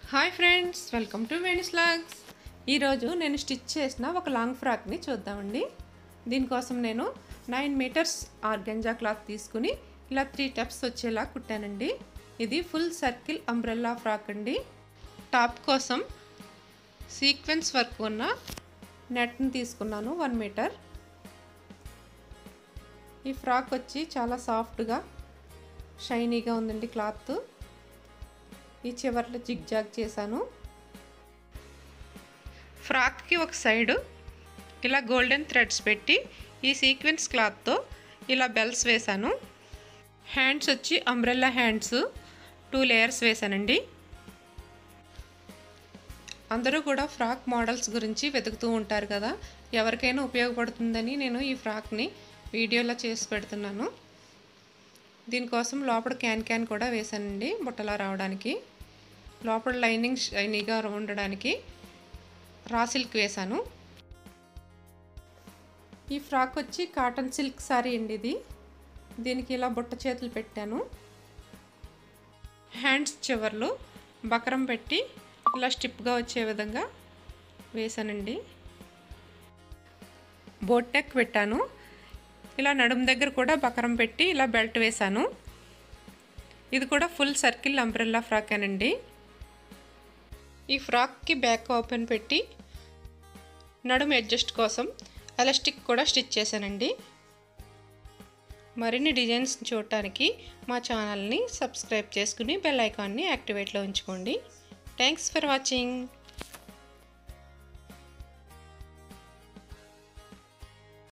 Hi friends, welcome to Veni's vlogs. ఈరోజు నేను stitch చేసిన ఒక లాంగ్ ఫ్రాక్ని చూద్దామండి. దీనికోసం నేను 9 మీటర్స్ ఆర్గంజా క్లాత్ తీసుకుని ఇలా 3 టెప్స్ వచ్చేలా కుట్టానండి. ఇది ఫుల్ సర్కిల్ అంబ్రెల్లా ఫ్రాక్ అండి. టాప్ కోసం సీక్వెన్స్ వర్క్ ఉన్న నెట్ని తీసుకున్నాను 1 మీటర్. ఈ ఫ్రాక్ వచ్చి చాలా సాఫ్ట్గా షైనీగా ఉందండి క్లాత్. ఈ చివర్లో జిగ్జాగ్ చేశాను. ఫ్రాక్కి ఒక సైడు ఇలా గోల్డెన్ థ్రెడ్స్ పెట్టి ఈ సీక్వెన్స్ క్లాత్తో ఇలా బెల్స్ వేశాను. హ్యాండ్స్ వచ్చి అంబ్రెల్లా హ్యాండ్స్ 2 లేయర్స్ వేశానండి. అందరూ కూడా ఫ్రాక్ మోడల్స్ గురించి వెతుకుతూ ఉంటారు కదా, ఎవరికైనా ఉపయోగపడుతుందని నేను ఈ ఫ్రాక్ని వీడియోలో చేసి పెడుతున్నాను. దీనికోసం లోపల క్యాన్ కూడా వేశానండి బుట్టలా రావడానికి. లోపల లైనింగ్ షైనీగా ఉండడానికి రా సిల్క్ వేశాను. ఈ ఫ్రాక్ వచ్చి కాటన్ సిల్క్ సారీ అండి. దీనికి ఇలా బుట్ట చేతులు పెట్టాను. హ్యాండ్స్ చివర్లు బకరం పెట్టి ఇలా స్టిప్గా వచ్చే విధంగా వేశానండి. బోట్ నెక్ పెట్టాను. ఇలా నడుము దగ్గర కూడా బకరం పెట్టి ఇలా బెల్ట్ వేశాను. ఇది కూడా ఫుల్ సర్కిల్ అంబ్రెల్లా ఫ్రాక్ అనండి. ఈ ఫ్రాక్కి బ్యాక్ ఓపెన్ పెట్టి నడుము అడ్జస్ట్ కోసం ఎలాస్టిక్ కూడా స్టిచ్ చేశానండి. మరిన్ని డిజైన్స్ చూడటానికి మా ఛానల్ని సబ్స్క్రైబ్ చేసుకుని బెల్ ఐకాన్ని యాక్టివేట్లో ఉంచుకోండి. Thanks for watching.